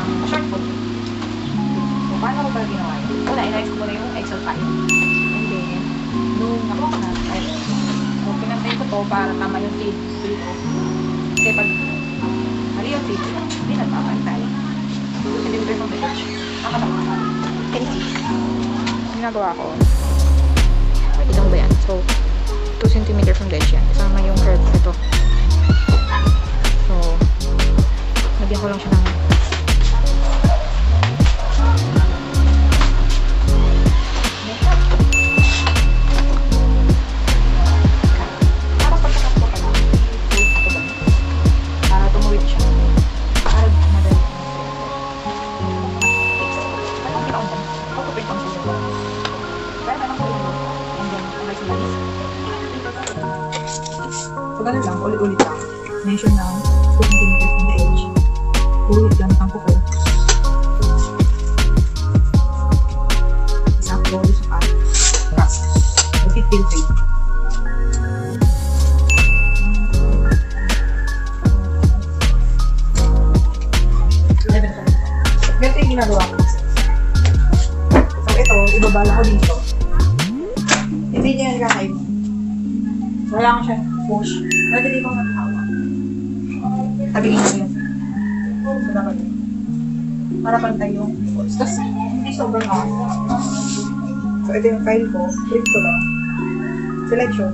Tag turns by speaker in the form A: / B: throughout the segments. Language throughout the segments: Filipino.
A: short foot. So, paano ko pala ginawa yun? Una, inayos ko na yung Excel file. And then, nung nakuha ko na, so, pinantay ko to para tama yung tape dito. Kasi pag mali yung tape, hindi nagpapantay. So, deliver from the church. Nakatama. Ginagawa ko. Ito ba yan? So, 2 cm from the edge yan. Kasama yung curve ito. So, lagyan ko lang siya ng para pagkakas ko pala para tumuwid siya. Para madali. Anong kinaundan? Pagkupin pang siya. Kaya naman ko yun. And then, kamay sila. So, ganun lang. Ulit-ulit lang. Mention ng 2 cm from the edge. Ulit lang ang kuko. Isang roll sa pan. Cast. Repeat filtering. Ganito yung ginagawa ko. So, ito, ibabala ko dito. Hindi niya yung kakain. Wala ko siya push. Madali kong natawa. Tabihin ko yun. So, dapat yun. Para pantay yung push. Tapos, hindi sobrang hard. So, ito yung file ko. Print ko lang. Selection.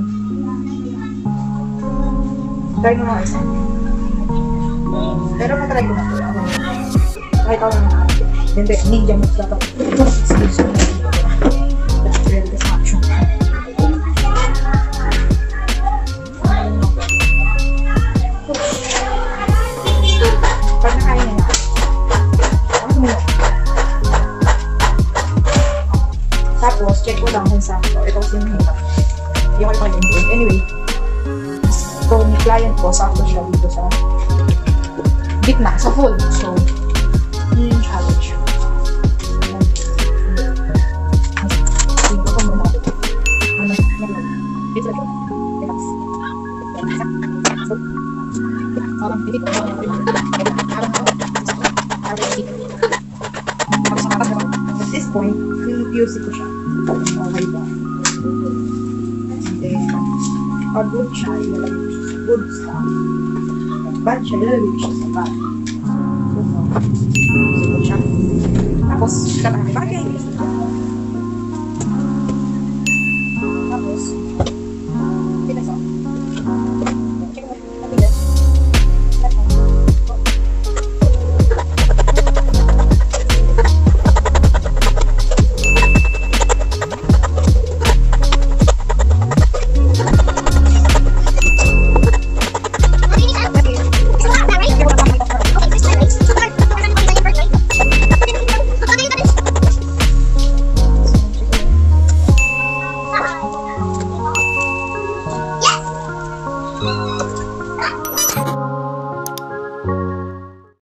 A: Try mo mga isa. Pero matry ko na ito. Kahit ako naman natin. Hindi, ninja moves na ito. Excuse me. That's really the action. Pag nakain na natin. Tapos, check ko lang kung saan ito. Ito kasi yung mahirap. Hindi ko ipag improve. Anyway, kung client ko, sakto siya dito sa gitna, sa full. So, yun yung challenge. Dito ko muna. Dito lang. Relax. So, parang dito ko at this point, QC ko siya. Okay ba? And then, pag good siya, ilalagay ko siya sa good stuff. Pag bad siya, ilalagay ko siya sa bad. So, good siya. Tapos, bakit kaya hindi